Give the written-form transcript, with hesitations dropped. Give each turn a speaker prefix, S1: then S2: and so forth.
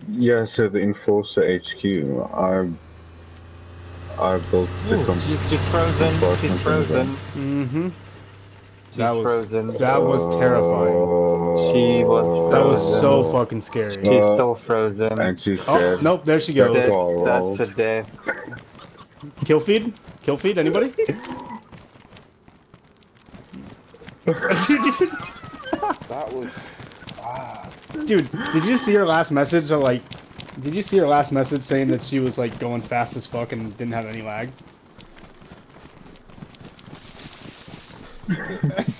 S1: Yeah, so the Enforcer HQ, I built the
S2: She's frozen. She's
S1: compartment in the
S2: frozen.
S1: vent.
S3: Mm-hmm.
S2: She's frozen.
S3: That was terrifying.
S2: She was
S3: That was
S2: frozen.
S3: so fucking scary.
S2: She's still frozen.
S1: And she's
S3: Oh,
S1: dead.
S3: nope, there she goes.
S2: That's a death.
S3: Kill feed? Kill feed, anybody?
S4: That was...
S3: Dude, did you see her last message? Or like, did you see her last message saying that she was like going fast as fuck and didn't have any lag?